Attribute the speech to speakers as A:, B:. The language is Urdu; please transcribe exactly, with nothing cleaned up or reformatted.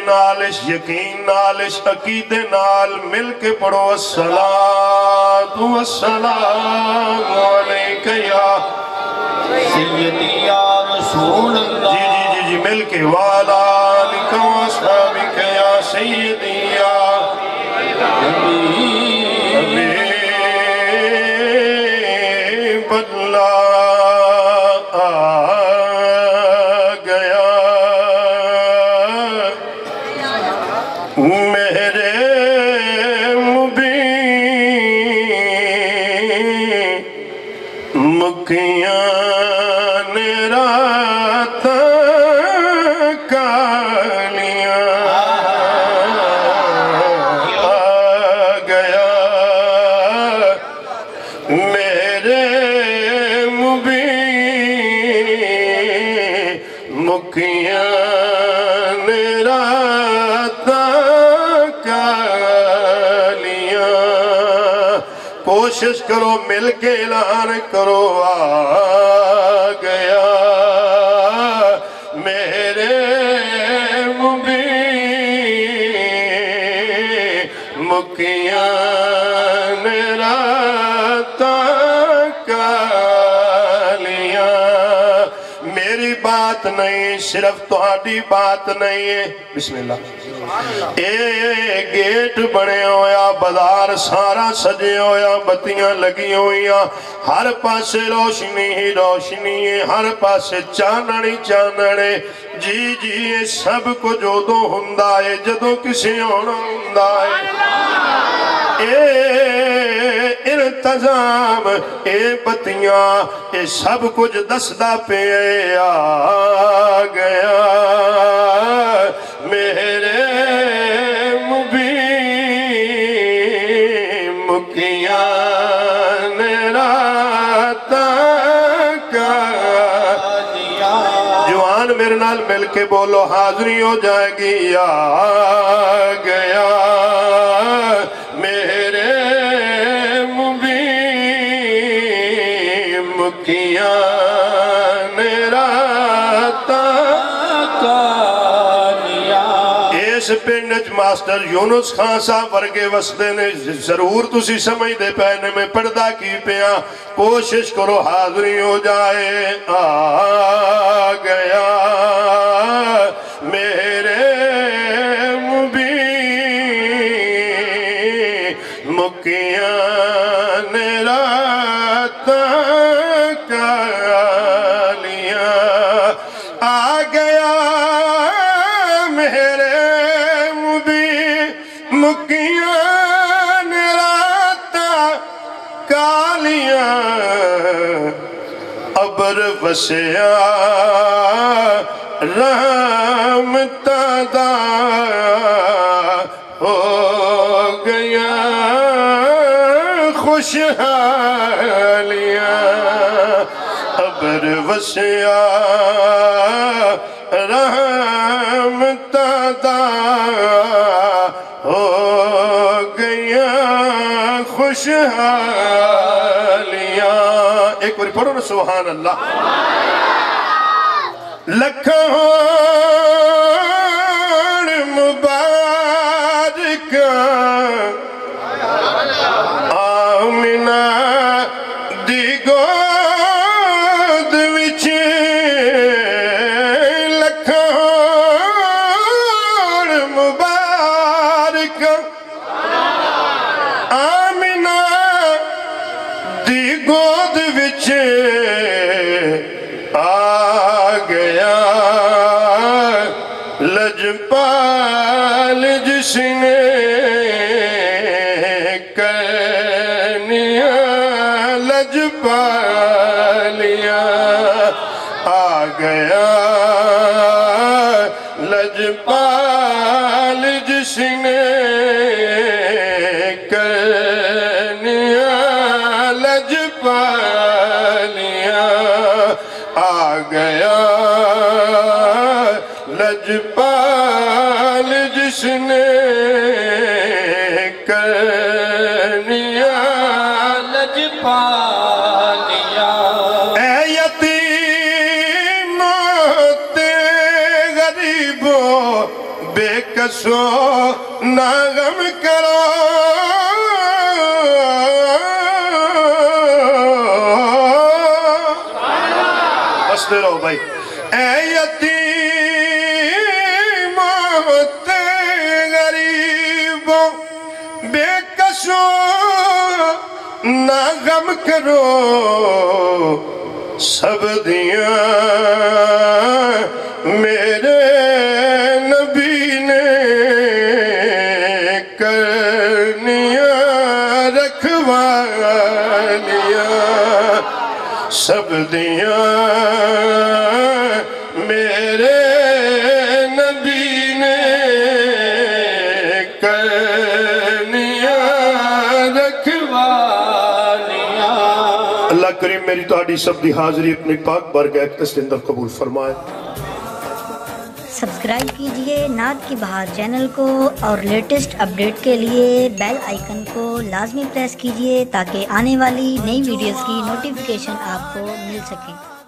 A: نال اس یقین نال اس عقیدے نال مل کے پڑھو الصلاۃ والسلام علیک یا
B: سیدی یا رسول اللہ
A: جی جی جی جی مل کے والا آلک و اصحابک یا سیدی یا بدلا گیا میرے مبین مکیاں نے رات کالیاں آ گیا میرے مبین مکیاں نے رات کالیاں کوشش کرو مل کے اعلان کرو آ گیا میرے مبین مکیاں نے رات کالیاں میری بات نہیں صرف تہاڈی بات نہیں ہے بسم اللہ اے گیٹ بنے ہویا بازار سارا سجے ہویا بتیاں لگی ہویا ہر پاسے روشنی ہی روشنی ہے ہر پاسے چاننی چاننے جی جی یہ سب کو جو دو ہندہ ہے جدو کسی ہونا ہندہ ہے اے انتظام اے بتیاں اے سب کچھ دسدہ پہ آ گیا میرے مبین مکیاں نے رات کالیاں جوان میرے نال مل کے بولو حاضری ہو جائے گی آ گیا میرے مبین مکیاں نے رات اس پنڈج ماسٹر یونس خان صاحب ورگے وسدے نے ضرور تسی سمجھ دے پہنے میں پردہ کی پیا کوشش کرو حاضری ہو جائے آ گیا میرے مبین مکیاں نے رات کالیاں آ گیا میرے مکیاں نے رات کالیاں ابر وسیا رحمت دا ہو گیا خوشحالیاں ابر وسیا رحمت دا ہو گیا خوشحالیاں ایک بار پڑھو نا سبحان اللہ لکھوں مبارک آمنہ دی گود وچ لکھوں مبارک آمنہ دی گود وچ آ گیا لجپال جس نے کرنیاں لجپالیاں آ گیا لجپال جس نے کرنیاں لجپالیاں آ گیا لجپال جس نے کرنیاں لجپالیاں اے یتیم تے غریبوں بے बेकसो ना गम करो हंसते रहो भाई। ऐ यतीमों ते गरीबों बेकसो ना गम करो सब दिया मेरे नबी ने करनिया रखवालिया सब दिया मेरे नबी ने करनिया रखवालिया। अल्लाह करीम मेरी तो सब दी हाजिरी अपनी पाक बारगाह के अंदर कबूल फरमाए।
C: सब्सक्राइब कीजिए नात की बहार चैनल को और लेटेस्ट अपडेट के लिए बेल आइकन को लाजमी प्रेस कीजिए ताकि आने वाली नई वीडियोस की नोटिफिकेशन आपको मिल सके।